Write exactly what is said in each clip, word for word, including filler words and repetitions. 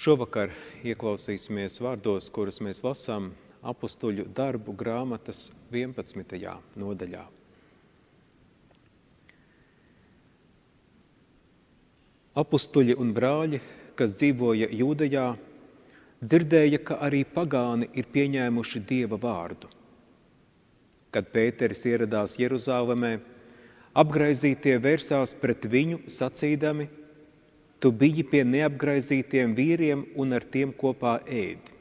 Šovakar ieklausīsimies vārdos, kurus mēs lasām apustuļu darbu grāmatas vienpadsmitajā nodaļā. Apustuļi un brāļi, kas dzīvoja Jūdejā, dzirdēja, ka arī pagāni ir pieņēmuši Dieva vārdu. Kad Pēteris ieradās Jeruzālemē, apgraizītie vērsās pret viņu, sacīdami: Tu biji pie neapgraizītiem vīriem un ar tiem kopā ēdi.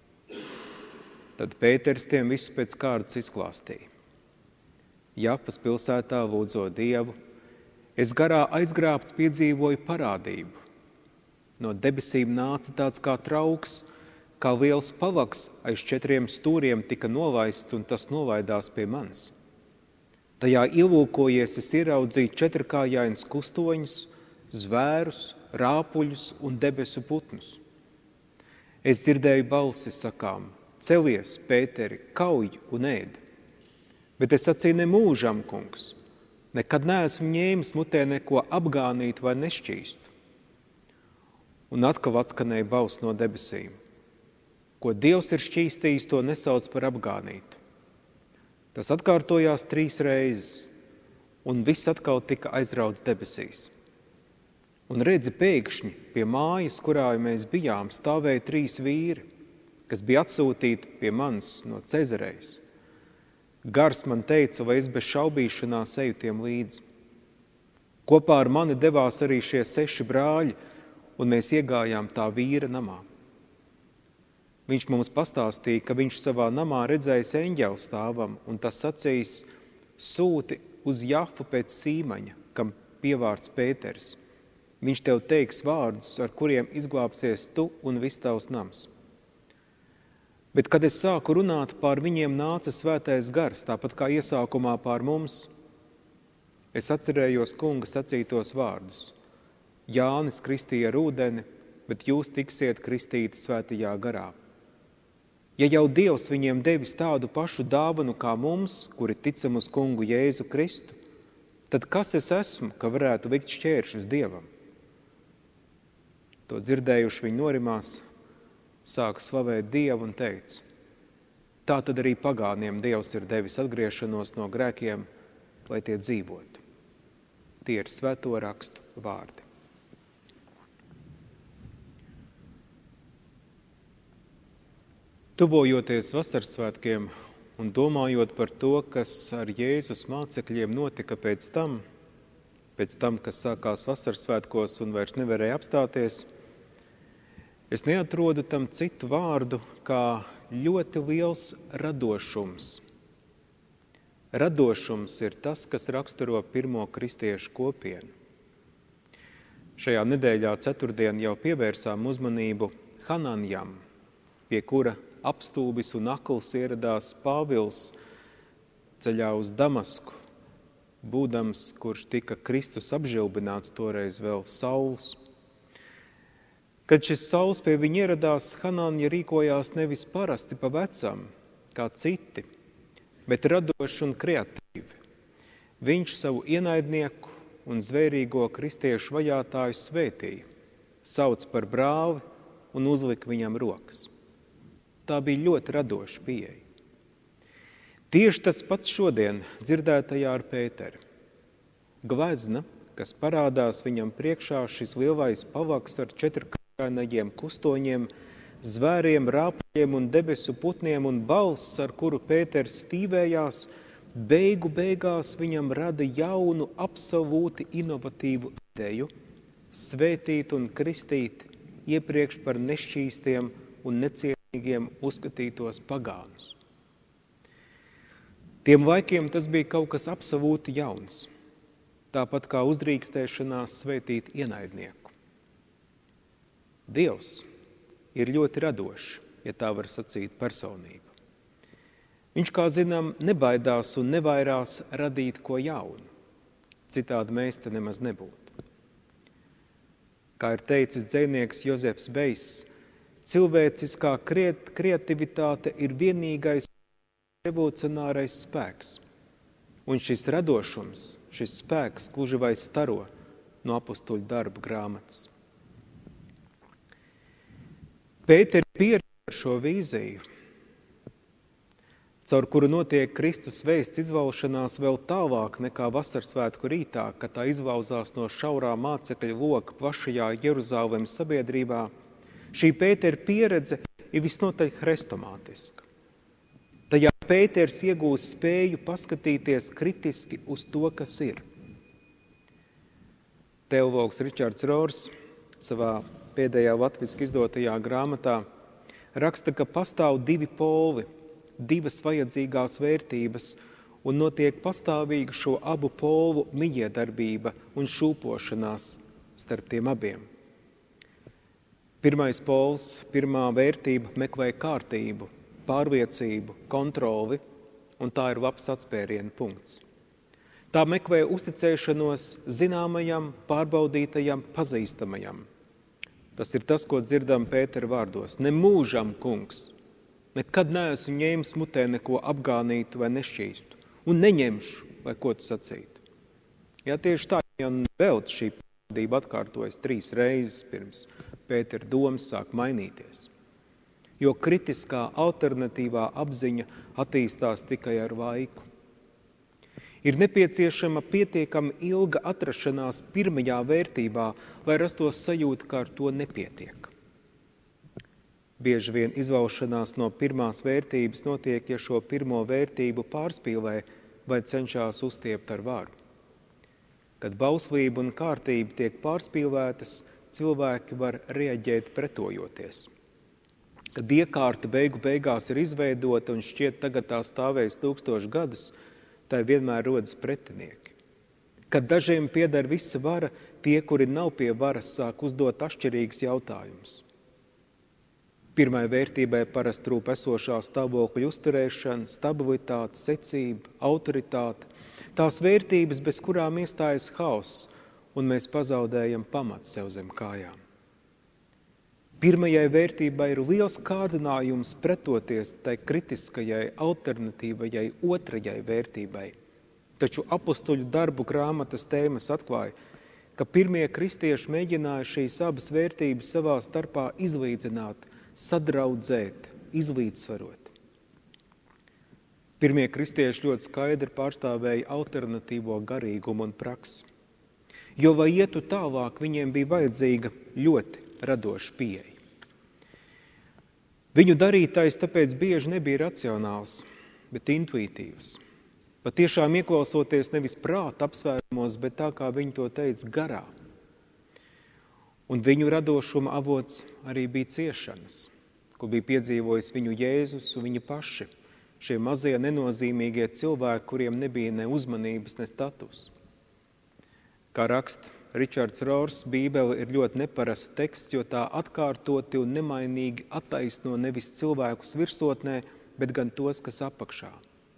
Tad Pēteris tiem visu pēc kārtas izklāstīja. Jafas pilsētā lūdzot Dievu, es garā aizgrābts piedzīvoju parādību. No debesīm nāca tāds kā trauks, kā liels pavaks aiz četriem stūriem tika nolaists, un tas nolaidās pie manis. Tajā ielūkojies es ieraudzīju četrkājainus kustoņus, zvērus, rāpuļus un debesu putnus. Es dzirdēju balsi sakām: Celies, Pēteri, kauj un ēd. Bet es sacīju: nemūžam, kungs, nekad neesmu ņēmis mutē neko apgānīt vai nešķīstu. Un atkal atskanēja balss no debesīm: Ko Dievs ir šķīstījis, to nesauc par apgānītu. Tas atkārtojās trīs reizes, un viss atkal tika aizrauts debesīs. Un redzi, pēkšņi pie mājas, kurā mēs bijām, stāvēja trīs vīri, kas bija atsūtīti pie manis no Cezarejas. Gars man teica, vai es bez šaubīšanās eju tiem līdzi. Kopā ar mani devās arī šie seši brāļi, un mēs iegājām tā vīra namā. Viņš mums pastāstīja, ka viņš savā namā redzējis eņģeli stāvam, un tas sacījis: Sūti uz Jafu pēc Sīmaņa, kam pievārds Pēteris. Viņš tev teiks vārdus, ar kuriem izglābsies tu un viss tavs nams. Bet, kad es sāku runāt, pār viņiem nāca svētais gars, tāpat kā iesākumā pār mums. Es atcerējos kunga sacītos vārdus: Jānis kristīja ar ūdeni, bet jūs tiksiet kristīti svētajā garā. Ja jau Dievs viņiem devis tādu pašu dāvanu kā mums, kuri ticam uz kungu Jēzu Kristu, tad kas es esmu, ka varētu likt šķēršļus Dievam? To dzirdējuši viņi norimās, sāka slavēt Dievu un teica: Tā tad arī pagāniem Dievs ir devis atgriešanos no grēkiem, lai tie dzīvotu. Tie ir svēto rakstu vārdi. Tuvojoties vasaras svētkiem un domājot par to, kas ar Jēzus mācekļiem notika pēc tam, pēc tam, kas sākās vasaras svētkos un vairs nevarēja apstāties, es neatrodu tam citu vārdu kā ļoti liels radošums. Radošums ir tas, kas raksturo pirmo kristiešu kopienu. Šajā nedēļā ceturtdien jau pievērsām uzmanību Hananjam, pie kura apstulbis un akls ieradās Pāvils ceļā uz Damasku, būdams, kurš tika Kristus apžilbināts, toreiz vēl Sauls. Kad šis Sauls pie viņa ieradās, Hananja rīkojās nevis parasti pa vecam, kā citi, bet radoši un kreatīvi. Viņš savu ienaidnieku un zvērīgo kristiešu vajātāju svētīja, sauc par brāli un uzlika viņam rokas. Tā bija ļoti radoša pieeja. Tieši tas pats šodien dzirdētajā ar Pēteri. Glezna, kas parādās viņam priekšā, šis lielais pavaks ar četrkājainajiem kustoņiem, zvēriem, rāpuļiem un debesu putniem un balss, ar kuru Pēteris stīvējās, beigu beigās viņam rada jaunu, absolūti inovatīvu ideju svētīt un kristīt iepriekš par nešķīstiem un necietīgi uzskatītos pagānus. Tiem laikiem tas bija kaut kas absolūti jauns, tāpat kā uzdrīkstēšanās svētīt ienaidnieku. Dievs ir ļoti radošs, ja tā var sacīt, personība. Viņš, kā zinām, nebaidās un nevairās radīt ko jaunu, citādi mēs te nemaz nebūtu. Kā ir teicis dzejnieks Jozefs Bejs, cilvēciskā kreativitāte ir vienīgais revolucionārais spēks. Un šis radošums, šis spēks gluži vai staro no apustuļu darba grāmatas. Pēteri pieredz šo vīziju, caur kuru notiek Kristus vēsts izvaušanās vēl tālāk nekā vasarsvētku rītā, kad tā izvauzās no šaurā mācekļa loka plašajā Jeruzālemes sabiedrībā. Šī Pētera pieredze ir visnotaļ hrestomātiska. Tajā Pēters iegūst spēju paskatīties kritiski uz to, kas ir. Teologs Ričards Rors savā pēdējā latviski izdotajā grāmatā raksta, ka pastāv divi poli, divas vajadzīgās vērtības un notiek pastāvīga šo abu polu mijiedarbība un šūpošanās starp tiem abiem. Pirmais pols, pirmā vērtība meklē kārtību, pārliecību, kontroli, un tā ir labs atspēriena punkts. Tā meklē uzticēšanos zināmajam, pārbaudītajam, pazīstamajam. Tas ir tas, ko dzirdam Pētera vārdos. Ne mūžam, kungs, nekad neesmu ņēmis mutē neko apgānītu vai nešķīstu, un neņemšu, vai ko tu sacītu. Jā, tieši tā, jau vēl šī pārbaudība atkārtojas trīs reizes pirms Pētera domas sāk mainīties. Jo kritiskā alternatīvā apziņa attīstās tikai ar laiku. Ir nepieciešama pietiekami ilga atrašanās pirmajā vērtībā, lai rastos sajūta, ka ar to nepietiek. Bieži vien izvaušanās no pirmās vērtības notiek, ja šo pirmo vērtību pārspīlē vai cenšas uztiept ar varu. Kad bauslība un kārtība tiek pārspīlētas, cilvēki var reaģēt pretojoties. Kad iekārta beigu beigās ir izveidota un šķiet tagad tā stāvēs tūkstošu gadus, tai vienmēr rodas pretinieki. Kad dažiem pieder visa vara, tie, kuri nav pie varas, sāk uzdot atšķirīgus jautājumus. Pirmai vērtībai parasti trūp esošā stāvokļa uzturēšana, stabilitāte, secība, autoritāte. Tās vērtības, bez kurām iestājas hauss, un mēs pazaudējam pamatu sev zem kājām. Pirmajai vērtībai ir liels kārdinājums pretoties tai kritiskajai, alternatīvajai, otrajai vērtībai. Taču apustuļu darbu grāmatas tēmas atklāja, ka pirmie kristieši mēģināja šīs abas vērtības savā starpā izlīdzināt, sadraudzēt, izlīdzsvarot. Pirmie kristieši ļoti skaidri pārstāvēja alternatīvo garīgumu un praksi. Jo, lai ietu tālāk, viņiem bija vajadzīga ļoti radoša pieeja. Viņu darītais tāpēc bieži nebija racionāls, bet intuitīvs. Patiešām ieklausoties nevis prāta apsvērumos, bet tā, kā viņi to teica, garā. Un viņu radošuma avots arī bija ciešanas, ko bija piedzīvojis viņu Jēzus un viņa paši, šie mazie nenozīmīgie cilvēki, kuriem nebija ne uzmanības, ne status. Kā raksta Ričards Rors, Bībele ir ļoti neparasts teksts, jo tā atkārtoti un nemainīgi attaisno nevis cilvēkus virsotnē, bet gan tos, kas apakšā.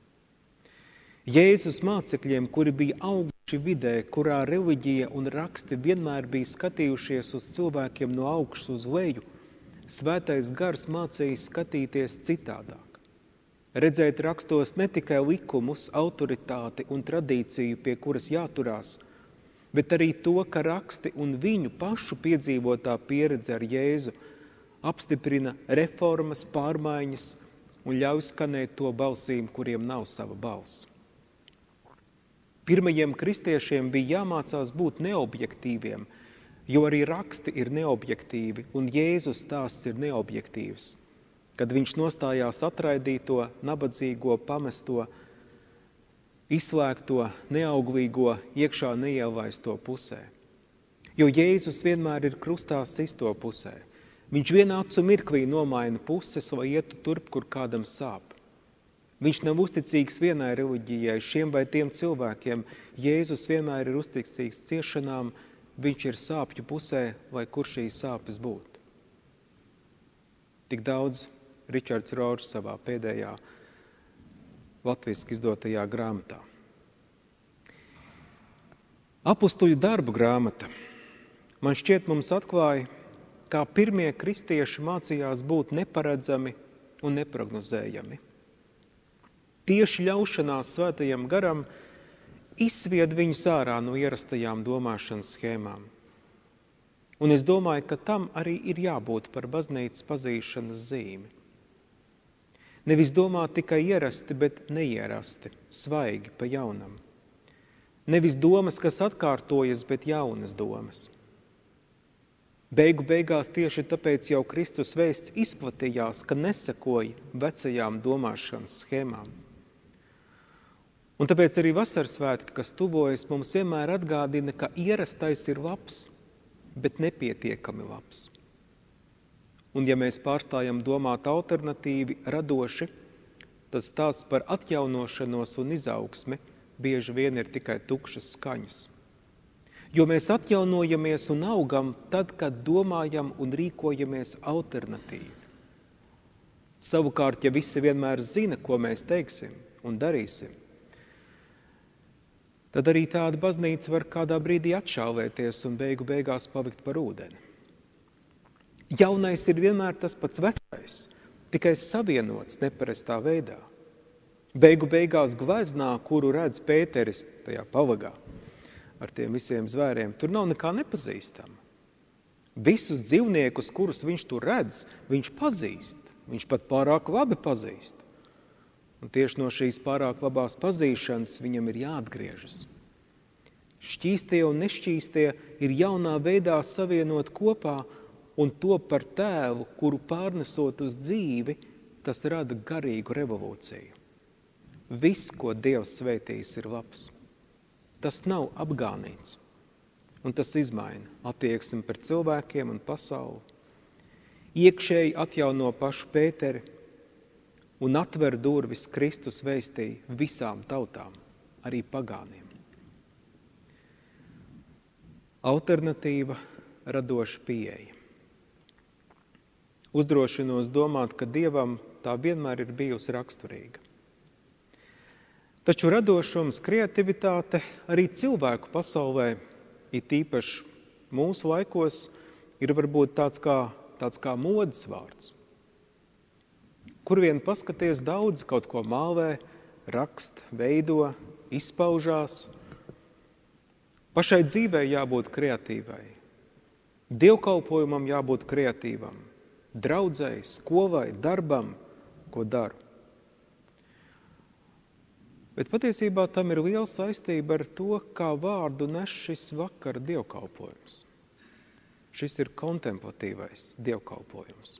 Jēzus mācekļiem, kuri bija auguši vidē, kurā reliģija un raksti vienmēr bija skatījušies uz cilvēkiem no augšas uz leju, svētais gars mācīja skatīties citādāk. Redzēt rakstos ne tikai likumus, autoritāti un tradīciju, pie kuras jāturās, bet arī to, ka raksti un viņu pašu piedzīvotā pieredze ar Jēzu apstiprina reformas, pārmaiņas un ļauj skanēt to balsīm, kuriem nav sava balss. Pirmajiem kristiešiem bija jāmācās būt neobjektīviem, jo arī raksti ir neobjektīvi un Jēzus stāsts ir neobjektīvs, kad viņš nostājās atraidīto, nabadzīgo, pamesto, izslēgto, neauglīgo, iekšā neielaisto pusē. Jo Jēzus vienmēr ir krustā sisto pusē. Viņš vienā acu mirklī nomaina puses, lai ietu turp, kur kādam sāp. Viņš nav uzticīgs vienai reliģijai, šiem vai tiem cilvēkiem. Jēzus vienmēr ir uzticīgs ciešanām, viņš ir sāpju pusē, lai kur šīs sāpes būtu. Tik daudz Ričards Rors savā pēdējā latviski izdotajā grāmatā. Apustuļu darbu grāmata, man šķiet, mums atklāja, kā pirmie kristieši mācījās būt neparedzami un neprognozējami. Tieši ļaušanās svētajam garam izsvied viņus ārā no ierastajām domāšanas schēmām. Un es domāju, ka tam arī ir jābūt par baznīcas pazīšanas zīmi. Nevis domāt tikai ierasti, bet neierasti, svaigi pa jaunam. Nevis domas, kas atkārtojas, bet jaunas domas. Beigu beigās tieši tāpēc jau Kristus vēsts izplatījās, ka nesakoja vecajām domāšanas schēmām. Un tāpēc arī vasaras svētki, kas tuvojas, mums vienmēr atgādina, ka ierastais ir labs, bet nepietiekami labs. Un ja mēs pārstājam domāt alternatīvi, radoši, tad stāsts par atjaunošanos un izaugsmi bieži vien ir tikai tukšas skaņas. Jo mēs atjaunojamies un augam tad, kad domājam un rīkojamies alternatīvi. Savukārt, ja visi vienmēr zina, ko mēs teiksim un darīsim, tad arī tāda baznīca var kādā brīdī atšāvēties un beigu beigās palikt par ūdeni. Jaunais ir vienmēr tas pats vecais, tikai savienots neparastā veidā. Beigu beigās gvaznā, kuru redz Pēteris tajā pavagā ar tiem visiem zvēriem, tur nav nekā nepazīstama. Visus dzīvniekus, kurus viņš tur redz, viņš pazīst. Viņš pat pārāk labi pazīst. Un tieši no šīs pārāk labās pazīšanas viņam ir jāatgriežas. Šķīstie un nešķīstie ir jaunā veidā savienot kopā un to par tēlu, kuru pārnesot uz dzīvi, tas rada garīgu revolūciju. Viss, ko Dievs svētījis, ir labs. Tas nav apgānīts. Un tas izmaina attieksmi pret cilvēkiem un pasauli. Iekšēji atjauno pašu Pēteri un atver durvis Kristus vēstī visām tautām, arī pagāniem. Alternatīva, radoša pieeja. Uzdrošinos domāt, ka Dievam tā vienmēr ir bijusi raksturīga. Taču radošums, kreativitāte arī cilvēku pasaulē, it īpaši mūsu laikos, ir varbūt tāds kā, tāds kā modes vārds. Kur vien paskaties, daudz kaut ko māvē, rakst, veido, izpaužās. Pašai dzīvei jābūt kreatīvai. Dievkalpojumam jābūt kreatīvam. Draudzei, skolai, darbam, ko daru. Bet patiesībā tam ir liela saistība ar to, kā vārdu nes šis vakara dievkalpojums. Šis ir kontemplatīvais dievkalpojums.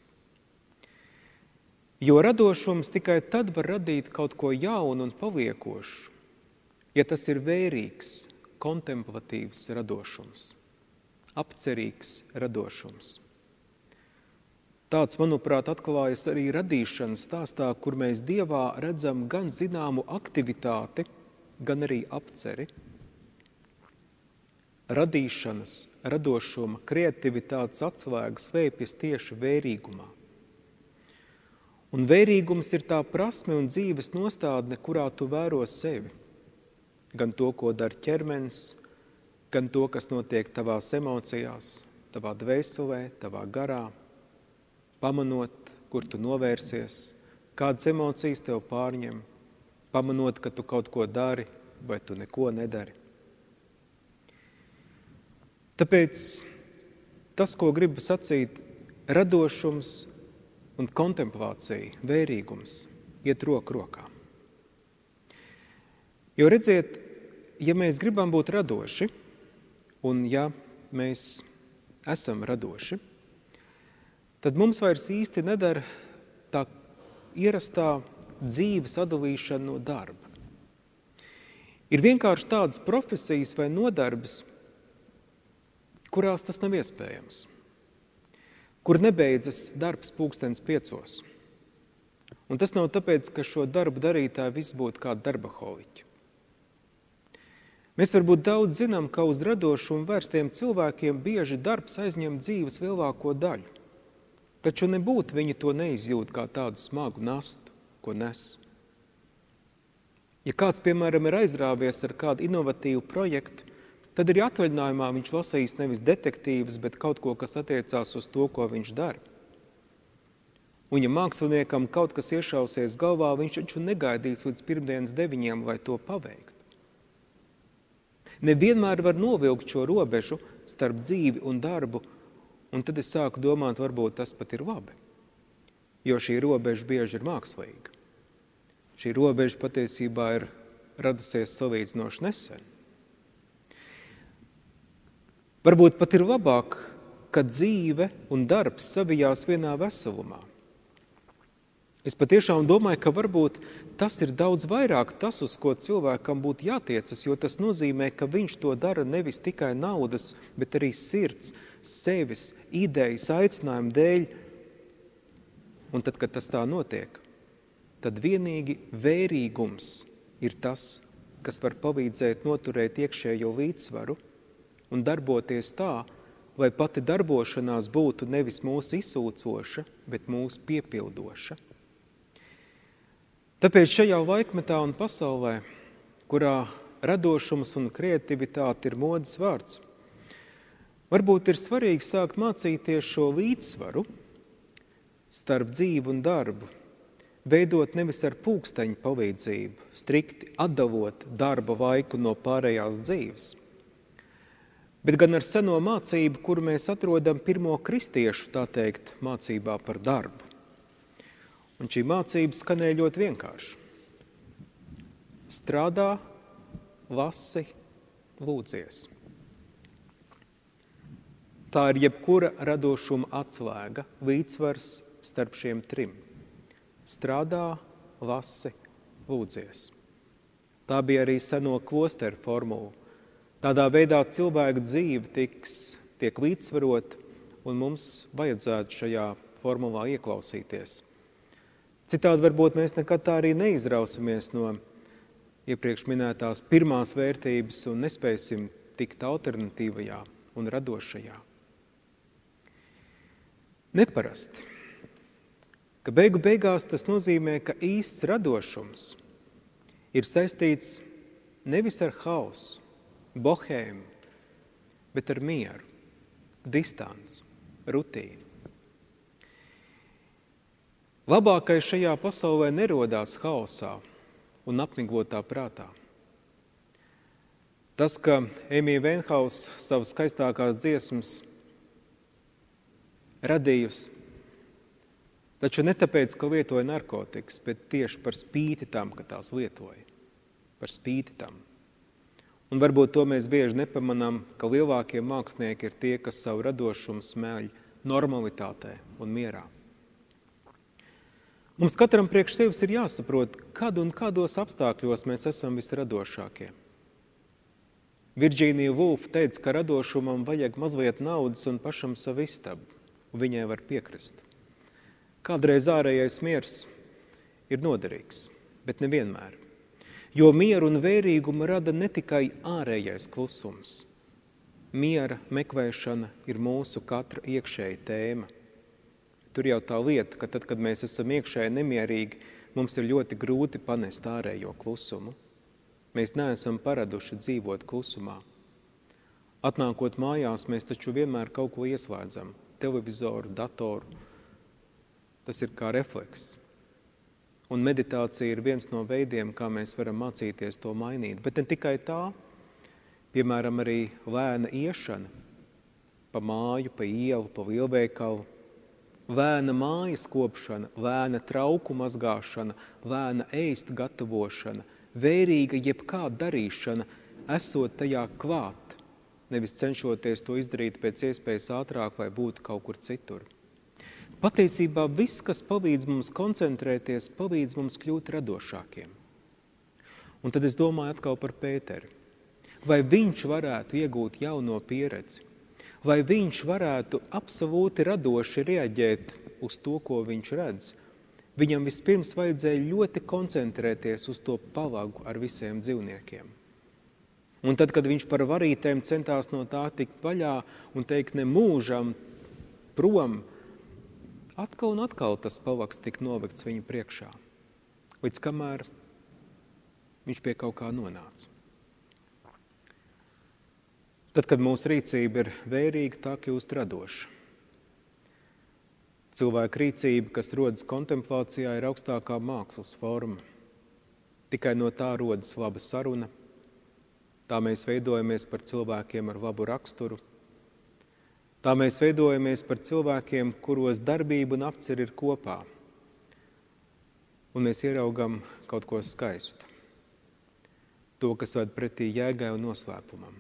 Jo radošums tikai tad var radīt kaut ko jaunu un paviekošu, ja tas ir vērīgs, kontemplatīvs radošums, apcerīgs radošums. Tāds, manuprāt, atklājas arī radīšanas stāstā, kur mēs Dievā redzam gan zināmu aktivitāti, gan arī apceri. Radīšanas, radošuma, kreativitātes atslēgas slēpjas tieši vērīgumā. Un vērīgums ir tā prasme un dzīves nostādne, kurā tu vēro sevi. Gan to, ko dara ķermenis, gan to, kas notiek tavās emocijās, tavā dvēselē, tavā garā. Pamanot, kur tu novērsies, kādas emocijas tev pārņem, pamanot, ka tu kaut ko dari vai tu neko nedari. Tāpēc tas, ko gribu sacīt, radošums un kontemplācija, vērīgums, iet roku rokā. Jo redziet, ja mēs gribam būt radoši, un ja mēs esam radoši, tad mums vairs īsti nedara tā ierastā dzīves sadalīšana no darba. Ir vienkārši tādas profesijas vai nodarbes, kurās tas nav iespējams, kur nebeidzas darbs pulkstens piecos. Un tas nav tāpēc, ka šo darbu darītāji viss būtu kā darbaholiķi. Mēs varbūt daudz zinām, ka uz radošumu vērstiem cilvēkiem bieži darbs aizņem dzīves lielāko daļu. Taču nebūtu viņi to neizjūt kā tādu smagu nastu, ko nes. Ja kāds, piemēram, ir aizrāvies ar kādu inovatīvu projektu, tad arī atvaļinājumā viņš lasīs nevis detektīvus, bet kaut ko, kas attiecās uz to, ko viņš dara. Un ja māksliniekam kaut kas iešausies galvā, viņš taču negaidīs līdz pirmdienas deviņiem, lai to paveiktu. Nevienmēr var novilkt šo robežu starp dzīvi un darbu Un tad es sāku domāt, varbūt tas pat ir labi, jo šī robeža bieži ir mākslīga. Šī robeža patiesībā ir radusies salīdzinoši nesen. Varbūt pat ir labāk, ka dzīve un darbs savijās vienā veselumā. Es patiešām domāju, ka varbūt tas ir daudz vairāk tas, uz ko cilvēkam būtu jātiecas, jo tas nozīmē, ka viņš to dara nevis tikai naudas, bet arī sirds, sevis, idejas, aicinājuma dēļ. Un tad, kad tas tā notiek, tad vienīgi vērīgums ir tas, kas var palīdzēt noturēt iekšējo līdzsvaru un darboties tā, lai pati darbošanās būtu nevis mūsu izsūcoša, bet mūsu piepildoša. Tāpēc šajā laikmetā un pasaulē, kurā radošums un kreativitāte ir modes vārds, varbūt ir svarīgi sākt mācīties šo līdzsvaru starp dzīvi un darbu, veidot nevis ar pulksteņu palīdzību, strikti atdalot darba laiku no pārējās dzīves, bet gan ar seno mācību, kuru mēs atrodam pirmo kristiešu, tā teikt, mācībā par darbu. Un šī mācība skanēja ļoti vienkārši. Strādā, lasi, lūdzies. Tā ir jebkura radošuma atslēga, līdzsvars starp šiem trim. Strādā, lasi, lūdzies. Tā bija arī seno klosteru formula. Tādā veidā cilvēka dzīve tiks, tiek līdzsvarot, un mums vajadzētu šajā formulā ieklausīties. Citādi varbūt mēs nekad tā arī neizrausimies no iepriekš minētās pirmās vērtības un nespēsim tikt alternatīvajā un radošajā. Neparasti, ka beigu beigās tas nozīmē, ka īsts radošums ir saistīts nevis ar hausu, bohēmu, bet ar mieru, distanci, rutīnu. Labākais šajā pasaulē nerodās haosā un apmiglotā prātā. Tas, ka Emija Venhaus savas skaistākās dziesmas radījusi, taču ne tāpēc, ka lietoja narkotikas, bet tieši par spīti tam, ka tās lietoja. Par spīti tam. Un varbūt to mēs bieži nepamanām, ka lielākie mākslinieki ir tie, kas savu radošumu smēļ normalitātē un mierā. Mums katram priekš sevis ir jāsaprot, kad un kādos apstākļos mēs esam visradošākie. Virģīnija Vulfa teica, ka radošumam vajag mazliet naudas un pašam savu istabu, un viņai var piekrist. Kādreiz ārējais miers ir noderīgs, bet nevienmēr. Jo mieru un vērīgumu rada ne tikai ārējais klusums. Miera meklēšana ir mūsu katra iekšēja tēma. Tur jau tā lieta, ka tad, kad mēs esam iekšēji nemierīgi, mums ir ļoti grūti panest ārējo klusumu. Mēs neesam paraduši dzīvot klusumā. Atnākot mājās, mēs taču vienmēr kaut ko ieslēdzam. Televizoru, datoru. Tas ir kā refleks. Un meditācija ir viens no veidiem, kā mēs varam mācīties to mainīt. Bet ne tikai tā, piemēram, arī lēna iešana pa māju, pa ielu, pa lielveikalu, lēna mājas kopšana, lēna trauku mazgāšana, lēna ēst gatavošana, vērīga jebkā darīšana, esot tajā klāt, nevis cenšoties to izdarīt pēc iespējas ātrāk vai būt kaut kur citur. Patiesībā viss, kas palīdz mums koncentrēties, palīdz mums kļūt radošākiem. Un tad es domāju atkal par Pēteri. Vai viņš varētu iegūt jauno pieredzi? Vai viņš varētu absolūti radoši reaģēt uz to, ko viņš redz? Viņam vispirms vajadzēja ļoti koncentrēties uz to pavagu ar visiem dzīvniekiem. Un tad, kad viņš par varītēm centās no tā tikt vaļā un teikt ne mūžam prom, atkal un atkal tas pavags tika nolikts viņa priekšā, līdz kamēr viņš pie kaut kā nonāca. Tad, kad mūsu rīcība ir vērīga, tā kļūst radoša. Cilvēka rīcība, kas rodas kontemplācijā, ir augstākā mākslas forma. Tikai no tā rodas laba saruna. Tā mēs veidojamies par cilvēkiem ar labu raksturu. Tā mēs veidojamies par cilvēkiem, kuros darbība un apcer ir kopā. Un mēs ieraugam kaut ko skaistu. To, kas ved pretī jēgai un noslēpumam.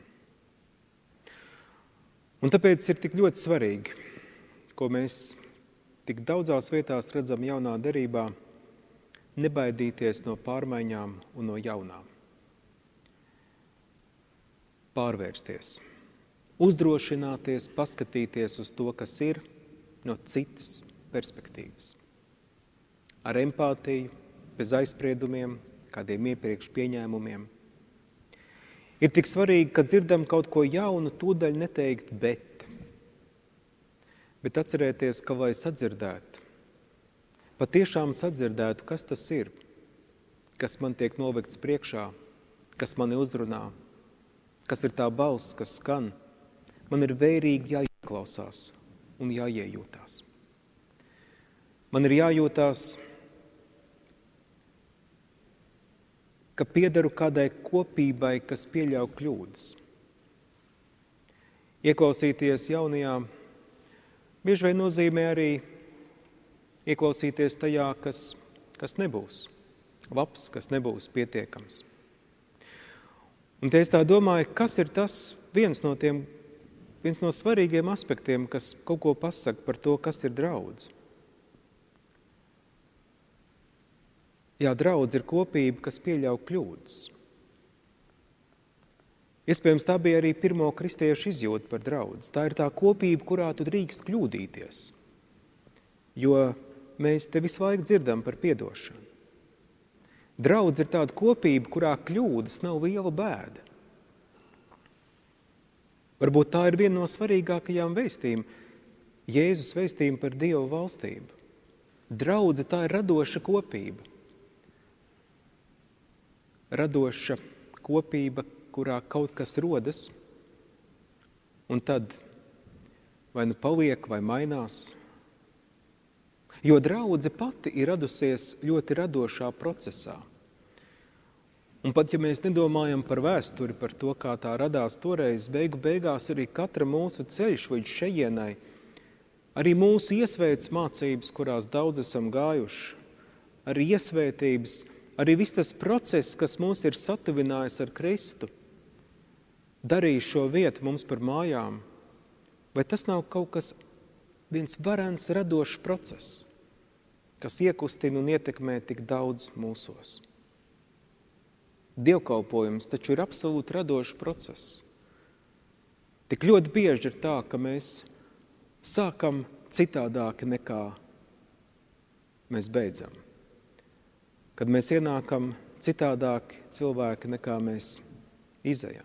Un tāpēc ir tik ļoti svarīgi, ko mēs tik daudzās vietās redzam jaunā derībā, nebaidīties no pārmaiņām un no jaunām. Pārvērsties, uzdrošināties, paskatīties uz to, kas ir no citas perspektīvas. Ar empātiju, bez aizspriedumiem, kādiem iepriekš pieņēmumiem. Ir tik svarīgi, ka dzirdam kaut ko jaunu, tūdaļ neteikt bet. Bet atcerēties, ka lai sadzirdētu, patiešām sadzirdētu, kas tas ir, kas man tiek novekts priekšā, kas mani uzrunā, kas ir tā balss, kas skan, man ir vērīgi jāieklausās un jāiejūtās. Man ir jājūtās, ka piederu kādai kopībai, kas pieļauj kļūdas. Ieklausīties jaunajā bieži vien nozīmē arī ieklausīties tajā, kas, kas nebūs labs, kas nebūs pietiekams. Un te es tā domāju, kas ir tas viens no tiem, viens no svarīgiem aspektiem, kas kaut ko pasaka par to, kas ir draudz. Jā, draudz ir kopība, kas pieļauj kļūdas. Iespējams, tā bija arī pirmo kristiešu izjūta par draudz. Tā ir tā kopība, kurā tu drīkst kļūdīties, jo mēs te visu laiku dzirdam par piedošanu. Draudz ir tāda kopība, kurā kļūdas nav liela bēda. Varbūt tā ir viena no svarīgākajām vēstījumiem, Jēzus vēstījumu par Dievu valstību. Draudze tā ir radoša kopība. Radoša kopība, kurā kaut kas rodas, un tad vai nu paliek, vai mainās. Jo draudze pati ir radusies ļoti radošā procesā. Un pat, ja mēs nedomājam par vēsturi, par to, kā tā radās toreiz, beigu beigās arī katra mūsu ceļš līdz šejienai, arī mūsu iesvētas mācības, kurās daudz esam gājuši, arī iesvētības, arī viss tas process, kas mūs ir satuvinājis ar Kristu, darīja šo vietu mums par mājām, vai tas nav kaut kas, viens varens, radošs process, kas iekustina un ietekmē tik daudz mūsos? Dievkalpojums taču ir absolūti radošs process. Tik ļoti bieži ir tā, ka mēs sākam citādāki nekā mēs beidzam. Kad mēs ienākam citādāki cilvēki, nekā mēs izejam.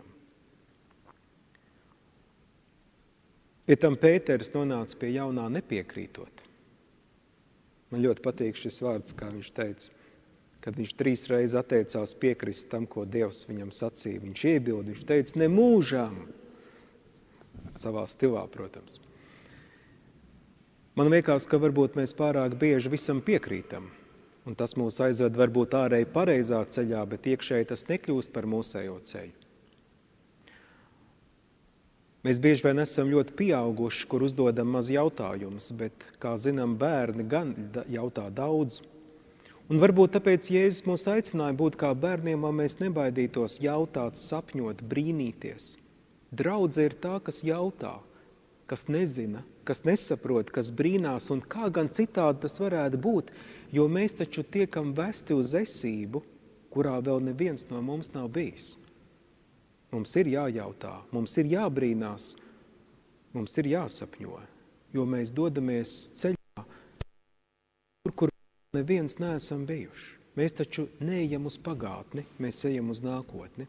Pie tam Pēters nonāca pie jaunā nepiekrītot. Man ļoti patīk šis vārds, kā viņš teica, kad viņš trīs reizes atteicās piekrist tam, ko Dievs viņam sacīja. Viņš iebilda, viņš teica, ne mūžām, savā stilā, protams. Man liekas, ka varbūt mēs pārāk bieži visam piekrītam. Un tas mūs aizved varbūt ārēji pareizā ceļā, bet iekšēji tas nekļūst par mūsējo ceļu. Mēs bieži vien esam ļoti pieauguši, kur uzdodam maz jautājumus, bet, kā zinām, bērni gan jautā daudz. Un varbūt tāpēc Jēzus mūs aicināja būt kā bērniem, lai mēs nebaidītos jautāt, sapņot, brīnīties. Draudze ir tā, kas jautā, kas nezina, kas nesaprot, kas brīnās, un kā gan citādi tas varētu būt, jo mēs taču tiekam vesti uz esību, kurā vēl neviens no mums nav bijis. Mums ir jājautā, mums ir jābrīnās, mums ir jāsapņo, jo mēs dodamies ceļā, kur, kur neviens neesam bijuši. Mēs taču neejam uz pagātni, mēs ejam uz nākotni.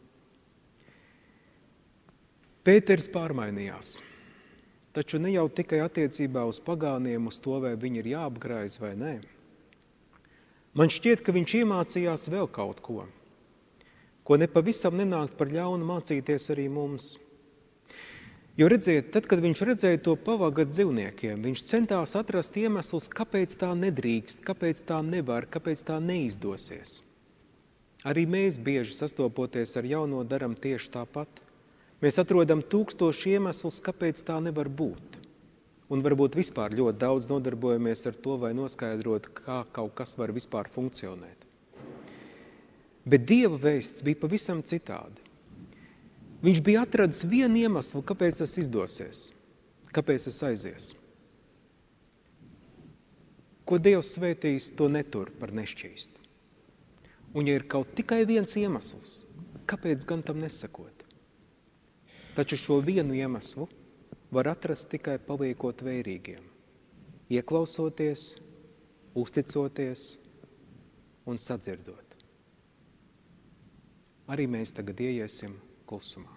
Pēters pārmainījās, taču ne jau tikai attiecībā uz pagāniem, uz to, vai viņi ir jāapgraiz vai nē. Man šķiet, ka viņš iemācījās vēl kaut ko, ko nepavisam nenāk par ļaunu mācīties arī mums. Jo redziet, tad, kad viņš redzēja to pavaga dzīvniekiem, viņš centās atrast iemeslus, kāpēc tā nedrīkst, kāpēc tā nevar, kāpēc tā neizdosies. Arī mēs bieži sastopoties ar jauno daram tieši tāpat. Mēs atrodam tūkstoši iemeslus, kāpēc tā nevar būt. Un varbūt vispār ļoti daudz nodarbojamies ar to, vai noskaidrot, kā kaut kas var vispār funkcionēt. Bet Dieva vēsts bija pavisam citādi. Viņš bija atradis vienu iemeslu, kāpēc tas izdosies, kāpēc tas aizies. Ko Dievs svētījis, to netur par nešķīstu. Un ja ir kaut tikai viens iemesls, kāpēc gan tam nesakot? Taču šo vienu iemeslu var atrast tikai paliekot vērīgiem, ieklausoties, uzticoties un sadzirdot. Arī mēs tagad ieiesim klusumā.